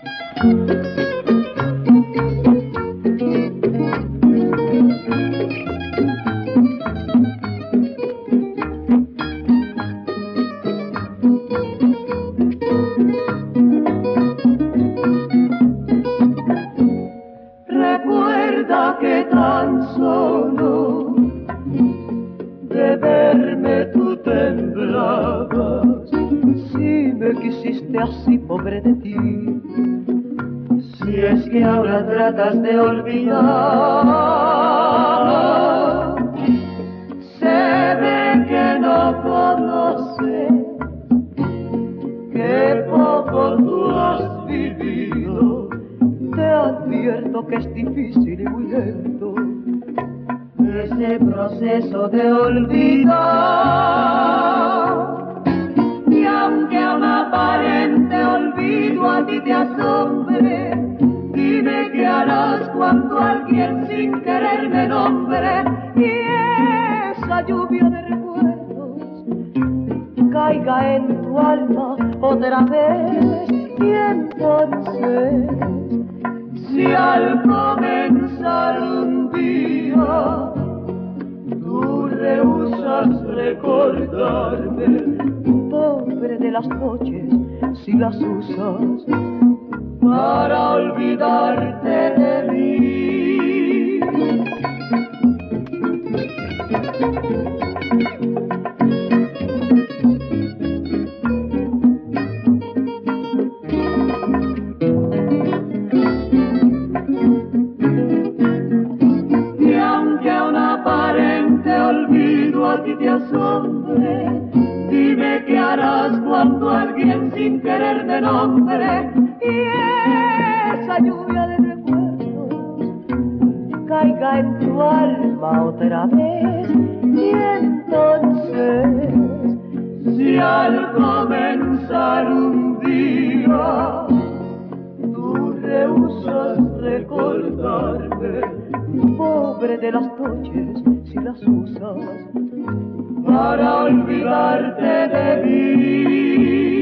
Recuerda que tan solo de verme tú temblabas, si me quisiste así, pobre de ti. Si es que ahora tratas de olvidar, se ve que no conoces, que poco tú has vivido. Te advierto que es difícil y muy lento ese proceso de olvidar. Y aunque a un aparente olvido a ti te asombre, dime qué harás cuando alguien sin querer me nombre y esa lluvia de recuerdos caiga en tu alma otra vez. Y entonces, si al comenzar un día tú rehusas recordarme, pobre de las noches si las usas para olvidarte de mí. Y aunque un aparente olvido a ti te asombre, dime qué harás cuando alguien sin querer te nombre y esa lluvia de recuerdos caiga en tu alma otra vez. Y entonces, si al comenzar un día tú rehusas recordarme, pobre de las noches si las usas para olvidarte de mí.